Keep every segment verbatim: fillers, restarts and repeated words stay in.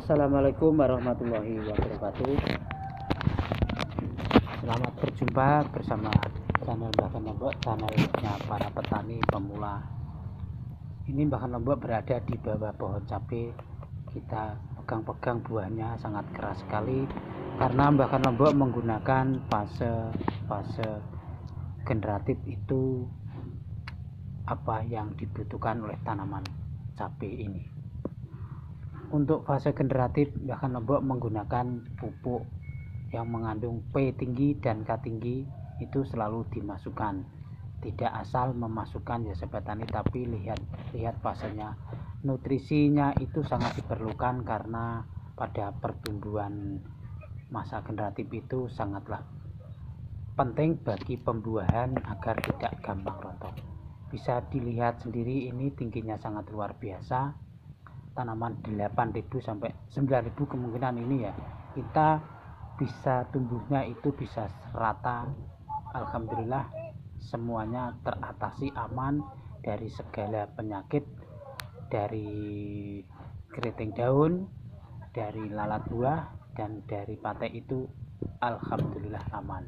Assalamualaikum warahmatullahi wabarakatuh. Selamat berjumpa bersama channel Bahkan Lombok, channelnya para petani pemula. Ini Bahkan Lombok berada di bawah pohon cabai. Kita pegang-pegang buahnya sangat keras sekali karena Bahkan Lombok menggunakan fase fase generatif itu apa yang dibutuhkan oleh tanaman cabai ini. Untuk fase generatif Bahkan Lombok menggunakan pupuk yang mengandung P tinggi dan K tinggi, itu selalu dimasukkan, tidak asal memasukkan ya sobat tani, tapi lihat lihat fasenya. Nutrisinya itu sangat diperlukan karena pada pertumbuhan masa generatif itu sangatlah penting bagi pembuahan agar tidak gampang rontok. Bisa dilihat sendiri, ini tingginya sangat luar biasa. Tanaman delapan ribu sampai sembilan ribu kemungkinan ini ya, kita bisa tumbuhnya itu bisa rata. Alhamdulillah semuanya teratasi aman dari segala penyakit, dari keriting daun, dari lalat buah, dan dari patek itu alhamdulillah aman.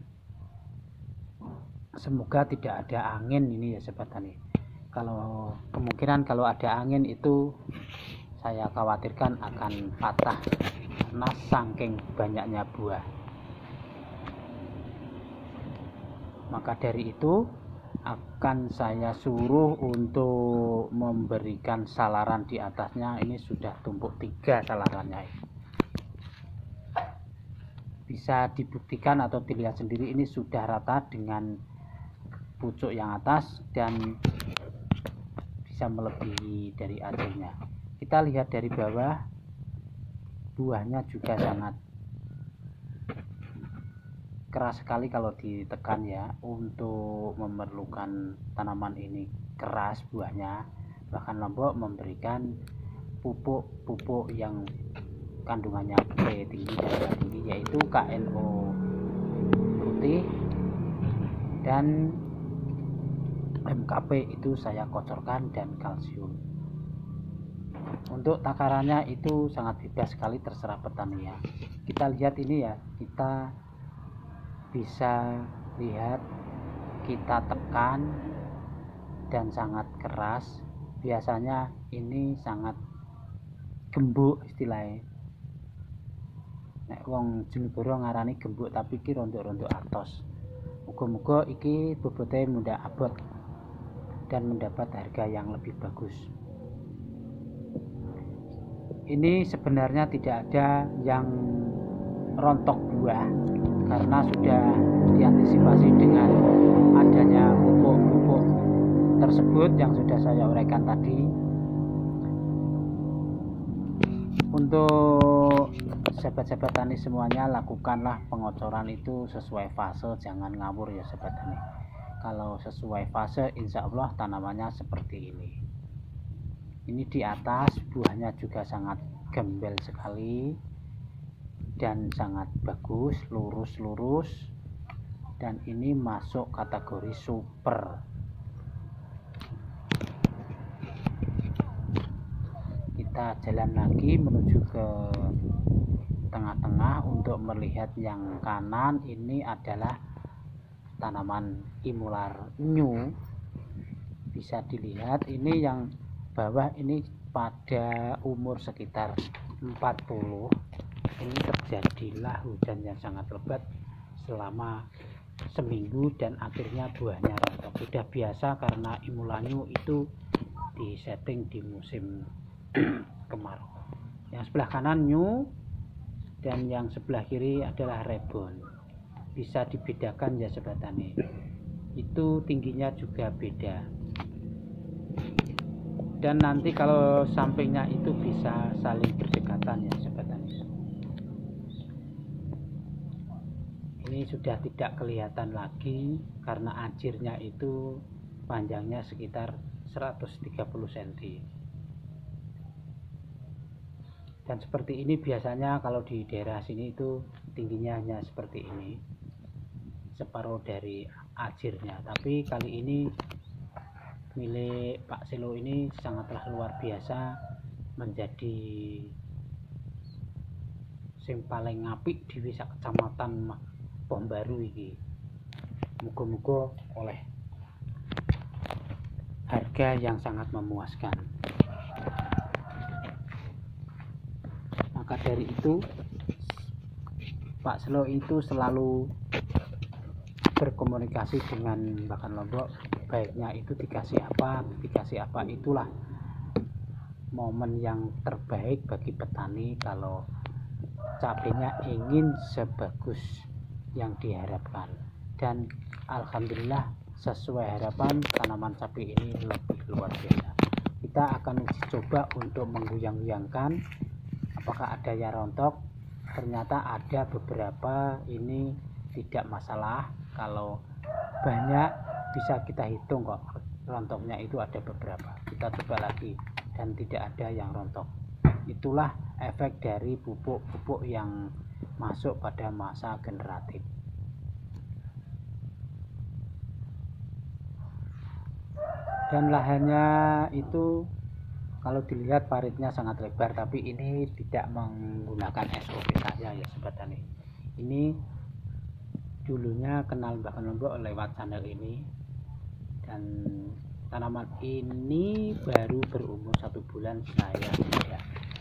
Semoga tidak ada angin ini ya sobat tani. Kalau kemungkinan kalau ada angin itu saya khawatirkan akan patah karena saking banyaknya buah. Maka dari itu akan saya suruh untuk memberikan salaran di atasnya. Ini sudah tumpuk tiga salarannya. Bisa dibuktikan atau dilihat sendiri, ini sudah rata dengan pucuk yang atas dan bisa melebihi dari hasilnya. Kita lihat dari bawah, buahnya juga sangat keras sekali kalau ditekan ya. Untuk memerlukan tanaman ini keras buahnya, Bahkan Lombok memberikan pupuk-pupuk yang kandungannya P tinggi dan K tinggi, yaitu K N O putih dan M K P itu saya kocorkan, dan kalsium. Untuk takarannya itu sangat bebas sekali, terserah petani ya. Kita lihat ini ya, kita bisa lihat, kita tekan dan sangat keras. Biasanya ini sangat gembuk istilahnya. Nek wong Jenegoro ngarani gembuk, tapi iki rontok-rontok atos. Muga-muga iki bobote munda abot dan mendapat harga yang lebih bagus. Ini sebenarnya tidak ada yang rontok buah karena sudah diantisipasi dengan adanya pupuk-pupuk tersebut yang sudah saya uraikan tadi. Untuk sahabat-sahabat tani semuanya, lakukanlah pengocoran itu sesuai fase, jangan ngawur ya sahabat tani. Kalau sesuai fase, insya Allah tanamannya seperti ini. Ini di atas buahnya juga sangat gembel sekali dan sangat bagus, lurus-lurus, dan ini masuk kategori super. Kita jalan lagi menuju ke tengah-tengah untuk melihat yang kanan. Ini adalah tanaman imular new. Bisa dilihat ini yang bawah ini pada umur sekitar empat puluh. Ini terjadilah hujan yang sangat lebat selama seminggu dan akhirnya buahnya rontok. Sudah biasa karena imulanyu itu disetting di musim kemarau. Yang sebelah kanan new dan yang sebelah kiri adalah rebon. Bisa dibedakan ya sobat tani, itu tingginya juga beda. Dan nanti kalau sampingnya itu bisa saling berdekatan ya sobat tani. Ini sudah tidak kelihatan lagi karena ajirnya itu panjangnya sekitar seratus tiga puluh sentimeter. Dan seperti ini biasanya kalau di daerah sini itu tingginya hanya seperti ini, separuh dari ajirnya. Tapi kali ini milik Pak Selo ini sangatlah luar biasa, menjadi sing paling apik di sak kecamatan Pohbaru iki. Muga-muga oleh harga yang sangat memuaskan. Maka dari itu Pak Selo itu selalu berkomunikasi dengan Bakan Lombok, baiknya itu dikasih apa, dikasih apa. Itulah momen yang terbaik bagi petani kalau cabenya ingin sebagus yang diharapkan. Dan alhamdulillah sesuai harapan, tanaman cabai ini lebih luar biasa. Kita akan uji coba untuk mengguyang-guyangkan apakah ada yang rontok. Ternyata ada beberapa, ini tidak masalah. Kalau banyak bisa kita hitung kok, rontoknya itu ada beberapa. Kita coba lagi dan tidak ada yang rontok. Itulah efek dari pupuk-pupuk yang masuk pada masa generatif. Dan lahannya itu kalau dilihat paritnya sangat lebar, tapi ini tidak menggunakan S O P saja ya sobat tani. Ini dulunya kenal Bakan Lombok lewat channel ini, dan tanaman ini baru berumur satu bulan saya tidak.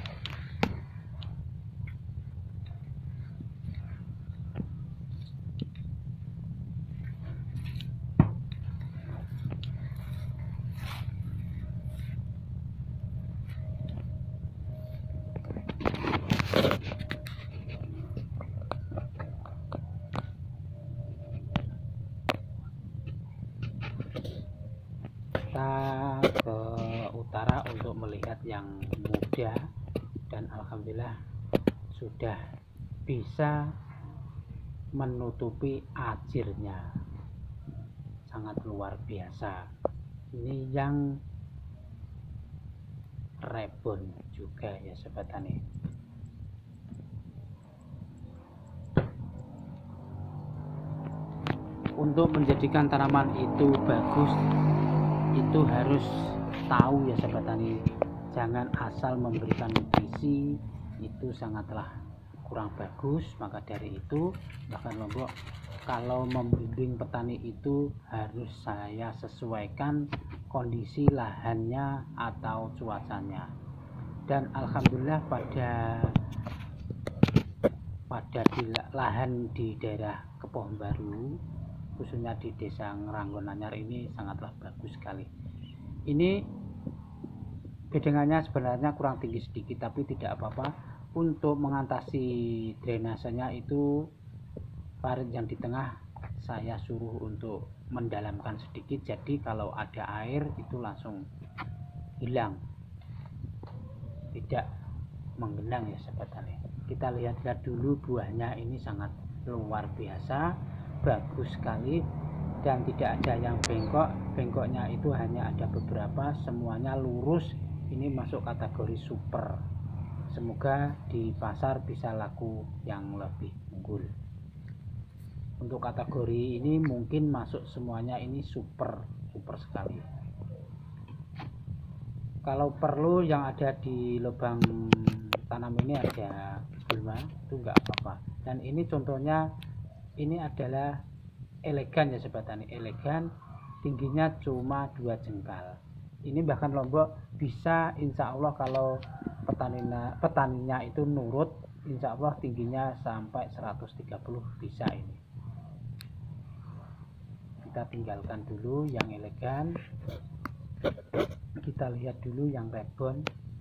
Kita ke utara untuk melihat yang muda, dan alhamdulillah sudah bisa menutupi ajirnya, sangat luar biasa. Ini yang rebon juga ya sobat tani. Untuk menjadikan tanaman itu bagus, itu harus tahu ya sobat tani, jangan asal memberikan nutrisi, itu sangatlah kurang bagus. Maka dari itu Bakan Lombok kalau membimbing petani itu harus saya sesuaikan kondisi lahannya atau cuacanya. Dan alhamdulillah pada pada di lahan di daerah Pohbaru, khususnya di desa Ngeranggon Anyar ini sangatlah bagus sekali. Ini bedengannya sebenarnya kurang tinggi sedikit, tapi tidak apa-apa. Untuk mengatasi drainasenya itu parit yang di tengah saya suruh untuk mendalamkan sedikit, jadi kalau ada air itu langsung hilang, tidak menggenang ya sobat tani. Kita lihat-lihat dulu, buahnya ini sangat luar biasa, bagus sekali, dan tidak ada yang bengkok. Bengkoknya itu hanya ada beberapa, semuanya lurus. Ini masuk kategori super. Semoga di pasar bisa laku yang lebih unggul. Untuk kategori ini mungkin masuk semuanya, ini super super sekali. Kalau perlu yang ada di lubang tanam ini ada gulma, itu enggak apa-apa. Dan ini contohnya, ini adalah elegan ya sobat tani, elegan, tingginya cuma dua jengkal. Ini Bakan Lombok bisa, insya Allah kalau petaninya petaninya itu nurut, insya Allah tingginya sampai seratus tiga puluh bisa. Ini kita tinggalkan dulu yang elegan, kita lihat dulu yang rebon.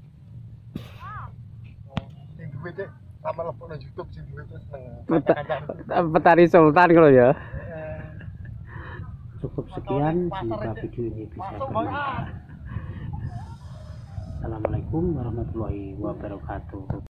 Petani Sultan kalau ya. Cukup sekian, semoga video ini bisa bermanfaat. Assalamualaikum warahmatullahi wabarakatuh.